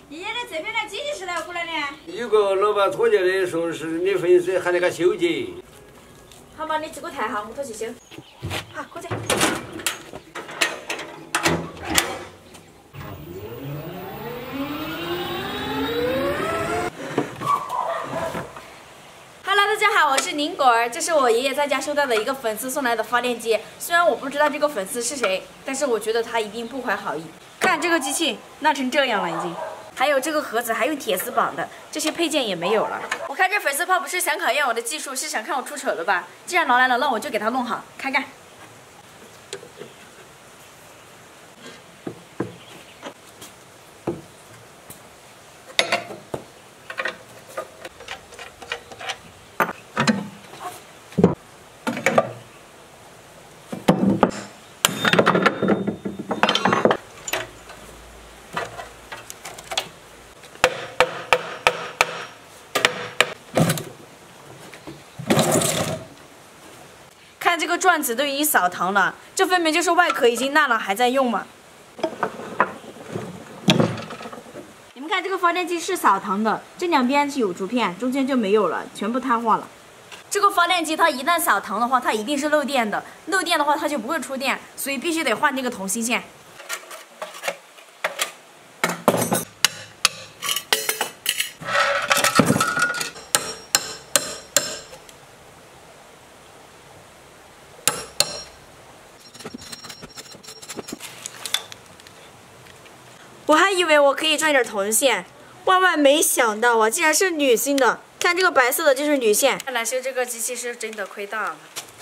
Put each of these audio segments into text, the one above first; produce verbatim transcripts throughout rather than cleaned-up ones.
爷爷，这这边的机器是哪过来的？ 有个老板托进来说是你粉丝喊你个修剪。 好嘛，你这个台哈，我拖去修。好，过去。Hello， 大家好，我是宁果儿，这是我爷爷在家收到的一个粉丝送来的发电机。虽然我不知道这个粉丝是谁，但是我觉得他一定不怀好意。看这个机器烂成这样了，已经。还有这个盒子还用铁丝绑的，这些配件也没有了。我看这粉丝炮不是想考验我的技术，是想看我出丑的吧？既然拿来了，那我就给他弄好，开干。看这个转子都已经扫膛了，这分明就是外壳已经烂了还在用嘛。你们看这个发电机是扫膛的，这两边是有竹片，中间就没有了，全部瘫化了。这个发电机它一旦扫膛的话，它一定是漏电的，漏电的话它就不会出电，所以必须得换这个铜芯线。我还以为我可以赚点铜线，万万没想到啊，竟然是铝芯的。看这个白色的就是铝线，看来修这个机器是真的亏大了。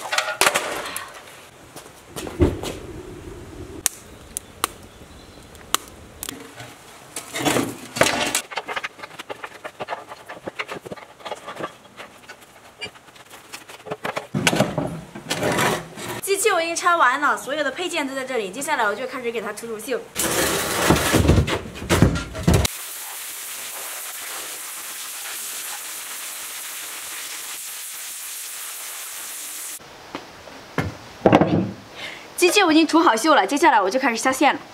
机器我已经拆完了，所有的配件都在这里，接下来我就开始给它除除锈。机器我已经除好锈了，接下来我就开始下线了。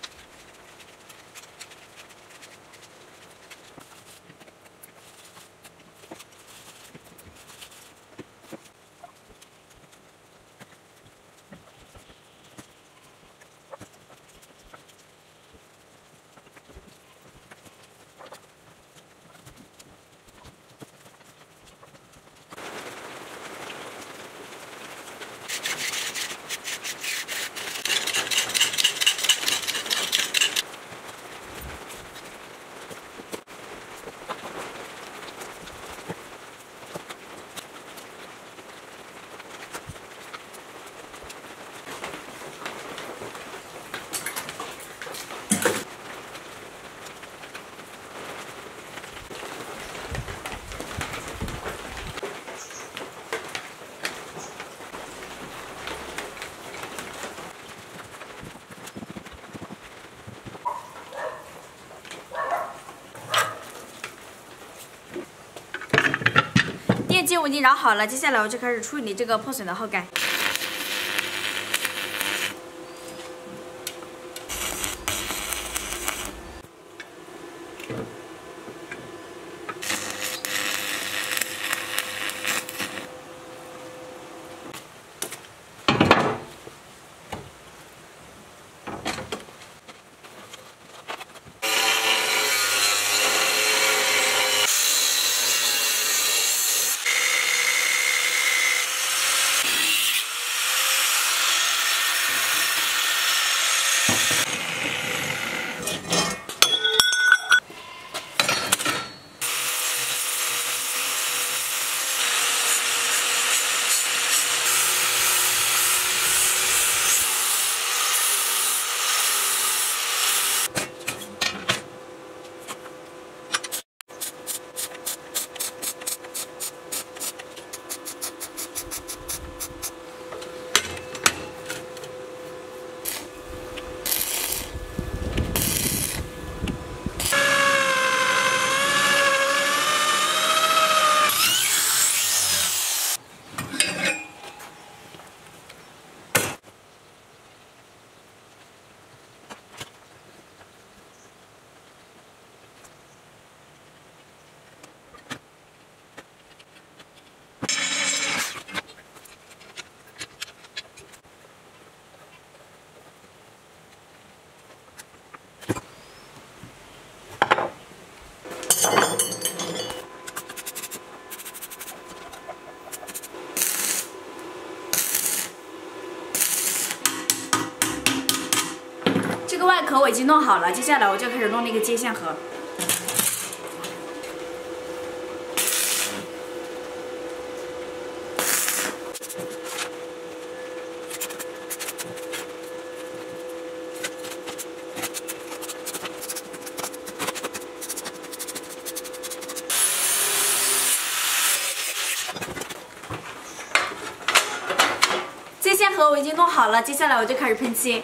电机我已经绕好了，接下来我就开始处理这个破损的后盖。 我已经弄好了，接下来我就开始弄那个接线盒。接线盒我已经弄好了，接下来我就开始喷漆。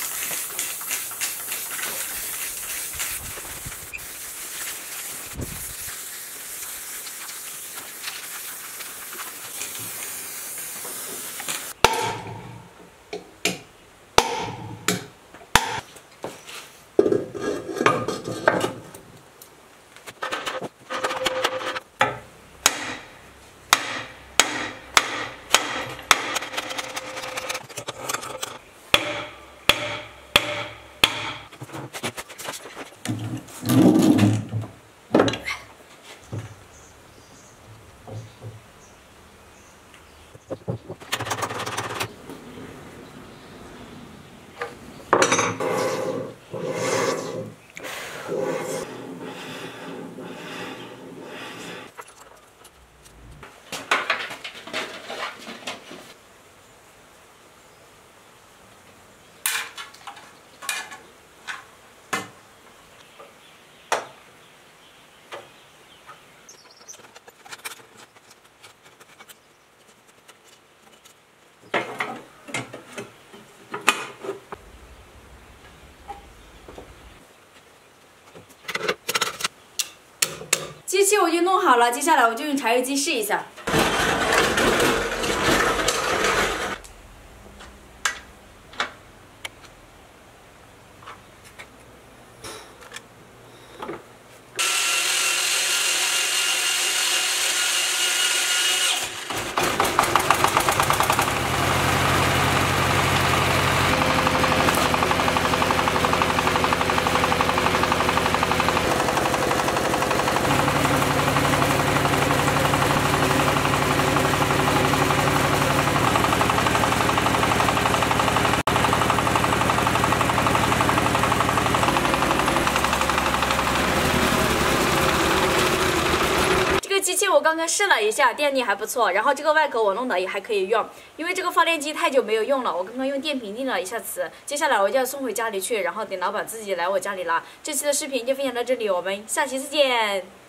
机器我已经弄好了，接下来我就用茶叶机试一下。机器我刚刚试了一下，电力还不错，然后这个外壳我弄的也还可以用，因为这个发电机太久没有用了，我刚刚用电瓶定了一下磁，接下来我就要送回家里去，然后等老板自己来我家里拿。这期的视频就分享到这里，我们下期再见。